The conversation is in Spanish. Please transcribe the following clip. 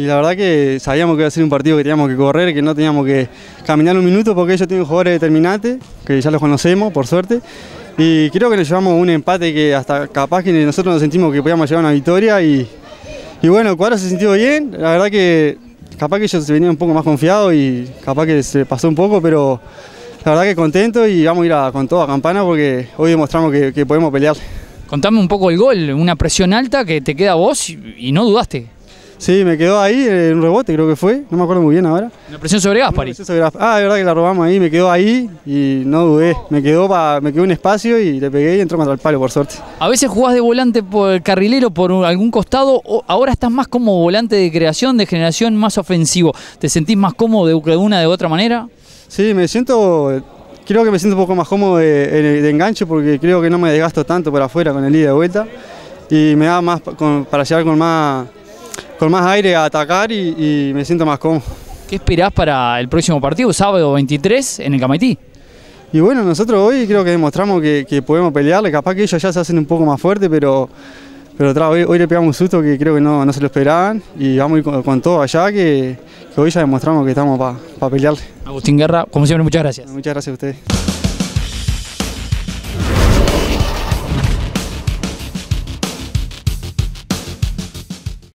y la verdad que sabíamos que iba a ser un partido que teníamos que correr, que no teníamos que caminar un minuto porque ellos tienen jugadores determinantes, que ya los conocemos por suerte, y creo que nos llevamos un empate que hasta capaz que nosotros nos sentimos que podíamos llevar una victoria y bueno, el cuadro se sintió bien, la verdad que capaz que ellos se venían un poco más confiados y capaz que se pasó un poco, pero la verdad que contento y vamos a ir con todo a Campana porque hoy demostramos que podemos pelear. Contame un poco el gol, una presión alta que te queda a vos y no dudaste. Sí, me quedó ahí en un rebote, creo que fue, no me acuerdo muy bien ahora. Una presión sobre Gaspari. Es verdad que la robamos ahí, me quedó ahí y no dudé. Me quedó un espacio y le pegué y entró contra el palo, por suerte. A veces jugás de volante por carrilero por algún costado, o ahora estás más como volante de creación, de generación, más ofensivo. ¿Te sentís más cómodo de una de otra manera? Sí, creo que me siento un poco más cómodo de enganche porque creo que no me desgasto tanto por afuera con el ida y de vuelta y me da más para llegar con más aire a atacar y me siento más cómodo. ¿Qué esperás para el próximo partido, sábado 23, en el Camaití? Y bueno, nosotros hoy creo que demostramos que podemos pelearle, capaz que ellos ya se hacen un poco más fuertes, pero hoy le pegamos un susto que creo que no se lo esperaban y vamos a ir con todo allá, que hoy ya demostramos que estamos para pelearle. Agustín Guerra, como siempre, muchas gracias. Muchas gracias a ustedes.